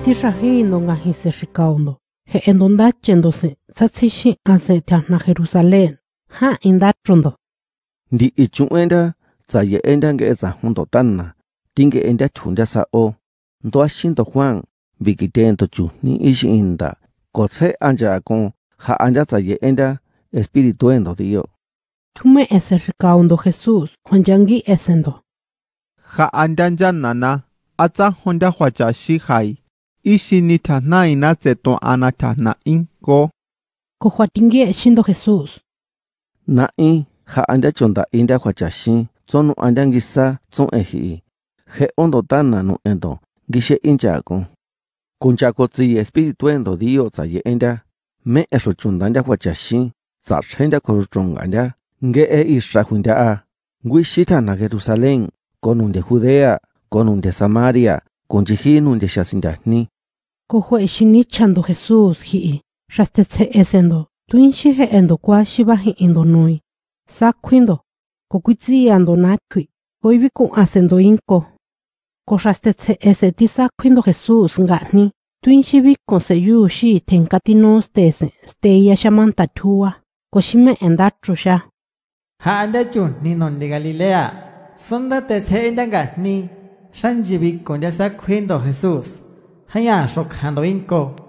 tisahino ngahi se shikaundo. He endondache se satsishi ase tiana Jerusalén. Ha indachundo. Ndi ichuenda za ye enda nge za hundo tanna. Tinge enda chunda sa o. Ndo ashindo Juan. Vikitento chu ni ishi inda. Kotse anja con ha anja za ye enda espíritu endo Dios. Tume ese shikaundo Jesús. Juanjangi esendo. Ha anja nana. Ata honda huacha shihai. Ishi ni tahna inatse to ana tahna inko. Kohuatingi shindo Jesús. Na in ha anja chonda inda huacha shin. Zonu anja ngisa zon ehi. He ondo tana no endo. Gishe inja con. Kunchako zi espíritu endo Dios za ye enda. Me eso chundanja huacha shin. Za chenda koruchonganja. Nge isra huinda a. Nguishita na Jerusalén. Konun de Judea. Konun de Samaria. Konjihinun de shasindahni. Kohue shinichando Jesús hi. Rastetse esendo. Tuinshi he endo kwa shibahi indo nui. Sakwindo. Kokuitzi ando nakwi. Koibiko asendo inko. Korastetse ese tisakwindo Jesús ngani. Tuinshi biko se yu shi tenkatino stese. Steya shamanta tua. Koshime endatrusha. Ha andachun ni non de Galilea. Sonda te se endangani. Sanjibik con ya sakwindo Jesús. Haya shokando inko.